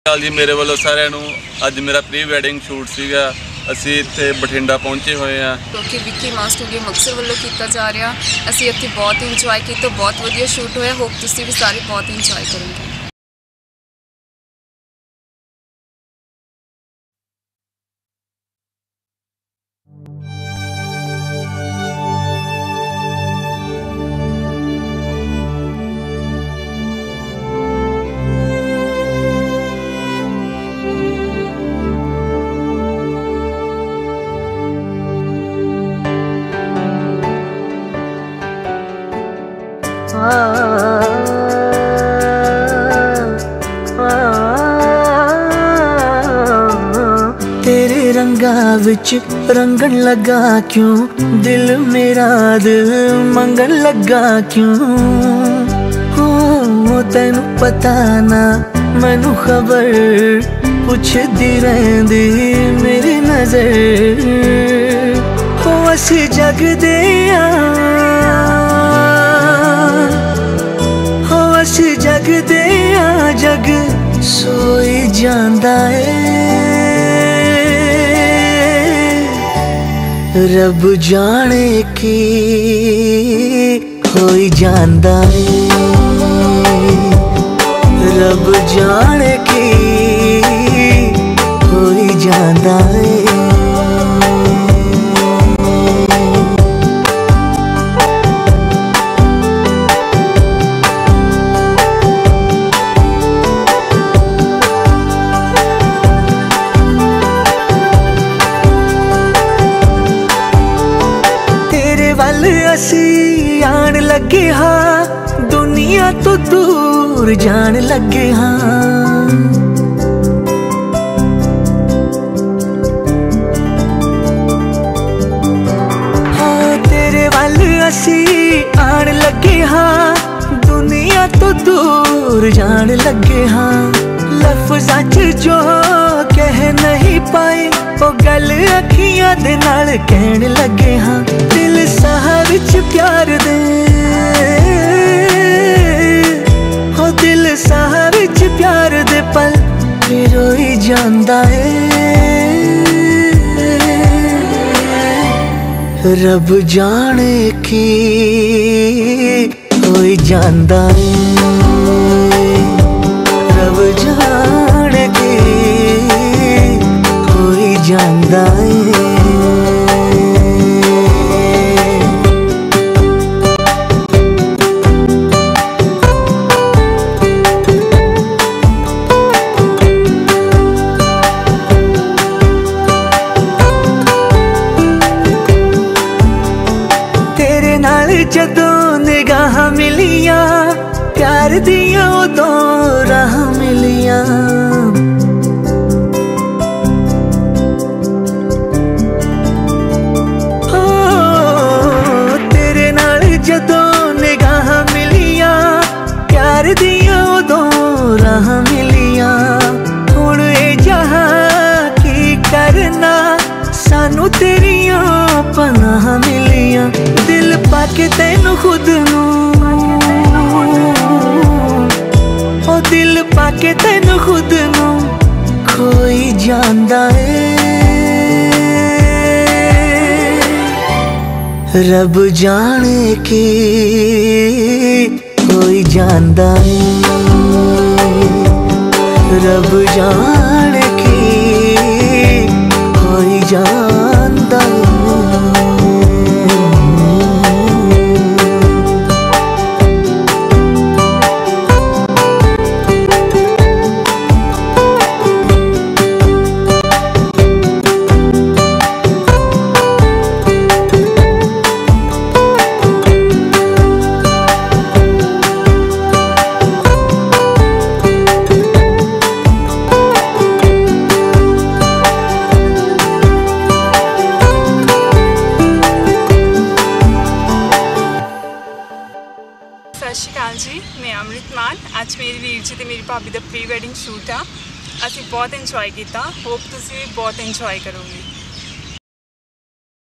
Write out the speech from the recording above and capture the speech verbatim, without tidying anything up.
हाल जी मेरे वालों सारिਆਂ ਨੂੰ ਅੱਜ ਮੇਰਾ ਪ੍ਰੀ ਵੈਡਿੰਗ ਸ਼ੂਟ ਸੀਗਾ। ਅਸੀਂ ਇੱਥੇ ਬਠਿੰਡਾ ਪਹੁੰਚੇ ਹੋਏ ਹਾਂ ਕਿਉਂਕਿ ਵਿੱਕੀ ਮਾਸਟਰ ਦੇ ਮੁਕਤਸਰ ਵੱਲੋਂ ਕੀਤਾ ਜਾ ਰਿਹਾ। ਅਸੀਂ ਇੱਥੇ ਬਹੁਤ ਇੰਜੋਏ ਕੀਤਾ, ਬਹੁਤ ਵਧੀਆ ਸ਼ੂਟ ਹੋਇਆ। ਹੋਪ ਤੁਸੀਂ ਵੀ ਸਾਰੇ ਬਹੁਤ ਇੰਜੋਏ ਕਰੋਗੇ। तेरे रंगा विच रंगन लगा क्यों, दिल मेरा दिल मंगन लगा क्यों। हो तैनू पता ना मैनू खबर, पुछदी रहिंदी मेरी नजर। हो असी जगदे हो असी जगदे जग सोई जांदा है। रब जाने की होई जांदा है, रब जाने की होई जांदा है। असी आन लगे हाँ दुनिया तो दूर जान लगे हाँ। हाँ तेरे वाल असी आन लगे हाँ दुनिया तो दूर जान लगे हाँ। लफ्ज़ां च जो कह नहीं पाए वो गल अखियां दे नाल कहन लगे हाँ। दिल साह विच प्यार दे हो दिल साह विच प्यार दे पल रोई जांदा है। रब जाने की होई जांदा है, रब जाने की होई जांदा है। तेरे नाल जदों निगाहां मिलियां प्यार दियां उदों राह मिलियां। हो तेरे नाल जदों निगाहां मिलियां प्यार दियां उदों राह मिलियां। हुण ए जहां की करना सानू तेरियां पनाह मिलियां। दिल पाके तैनू खुद नू ओ दिल पाके तैनू खुद नू खोई जांदा है। रब जाने की होई जांदा है, रब जाने की होई जांदा है। सत श्री अकाल जी, मैं अमृत मान। अज मेरी वीर जी ते मेरी भाभी का प्री वैडिंग शूट आ। असी बहुत इंजॉय किया। होप तुसी भी बहुत इंजॉय करोगे।